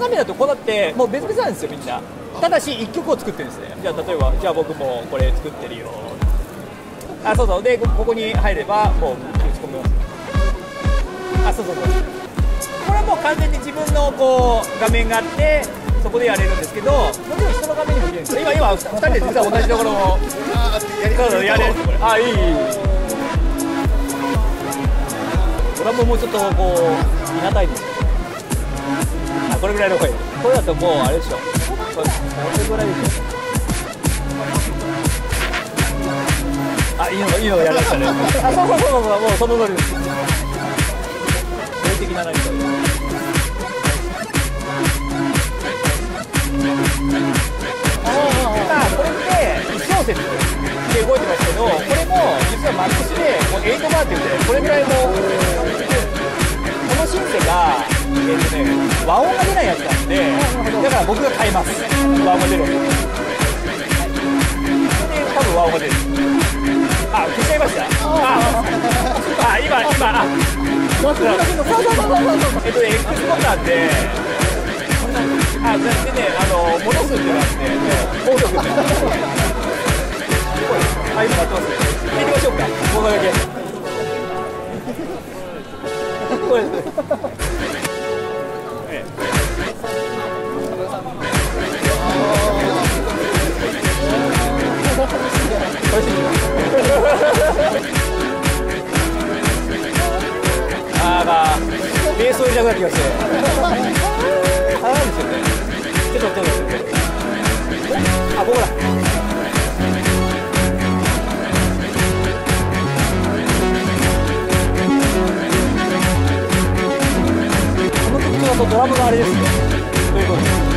画面だとこうなってもう別々なんですよみんな。ただし1曲を作ってるんですね。じゃあ例えばじゃあ僕もこれ作ってるよ。あ、そうそうでここに入ればもう打ち込みます。あ、そうそうそう。これはもう完全に自分のこう画面があってそこでやれるんですけど、もちろん人の画面にも入れるんですよ。今2人で実は同じところをやれるんですこれ。あ、いい。ドラムもちょっとこういなたいんですよ。あ、これぐらいの声。これだともうあれでしょ。これぐらいでしょ。あ、いいのやりましたね。あ、そうもうその通りです。霊的な何か。これって1小節で動いてますけど、これも実はマックスでもう8バーって言ってこれぐらいもこのシンセが和音が出ないやつなんで、だから僕が買います。和音が出る。で多分和音が出る。あ、消しちゃいました。今X ボタンででね、戻すっていうのがあって、音楽って今なってますね。聞いてみましょうか、もうだけこれですベースを入れたくなってきましてなんですよね。ちょっとあ、ここだ。この曲調だとドラムがあれですね。ということです。